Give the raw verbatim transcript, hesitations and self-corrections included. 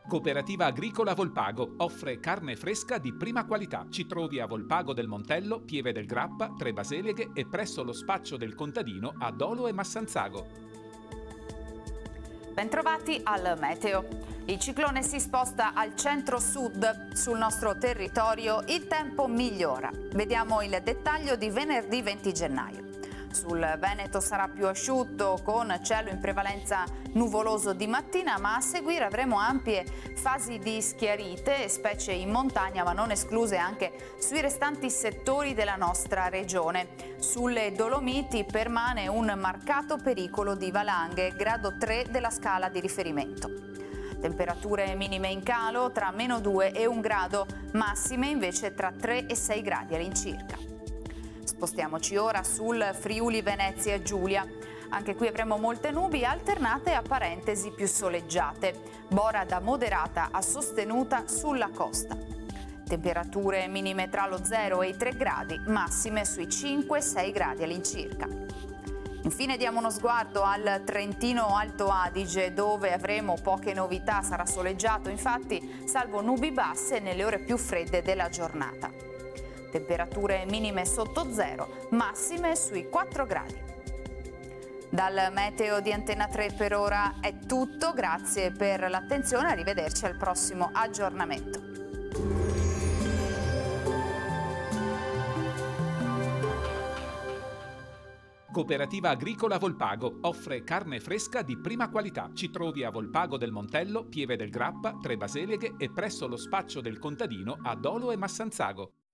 Cooperativa Agricola Volpago offre carne fresca di prima qualità. Ci trovi a Volpago del Montello, Pieve del Grappa, Tre Baseleghe e presso lo spaccio del contadino a Dolo e Massanzago. Bentrovati al meteo. Il ciclone si sposta al centro-sud. Sul nostro territorio il tempo migliora. Vediamo il dettaglio di venerdì venti gennaio. Sul Veneto sarà più asciutto, con cielo in prevalenza nuvoloso di mattina, ma a seguire avremo ampie fasi di schiarite, specie in montagna, ma non escluse anche sui restanti settori della nostra regione. Sulle Dolomiti permane un marcato pericolo di valanghe, grado tre della scala di riferimento. Temperature minime in calo tra meno due e un grado, massime invece tra tre e sei gradi all'incirca. Spostiamoci ora sul Friuli Venezia Giulia. Anche qui avremo molte nubi alternate a parentesi più soleggiate. Bora da moderata a sostenuta sulla costa. Temperature minime tra lo zero e i tre gradi, massime sui cinque sei gradi all'incirca. Infine diamo uno sguardo al Trentino Alto Adige, dove avremo poche novità, sarà soleggiato infatti, salvo nubi basse nelle ore più fredde della giornata. Temperature minime sotto zero, massime sui quattro gradi. Dal meteo di Antena tre per ora è tutto, grazie per l'attenzione, arrivederci al prossimo aggiornamento. Cooperativa Agricola Volpago offre carne fresca di prima qualità. Ci trovi a Volpago del Montello, Pieve del Grappa, Tre Baseleghe e presso lo spaccio del contadino a Dolo e Massanzago.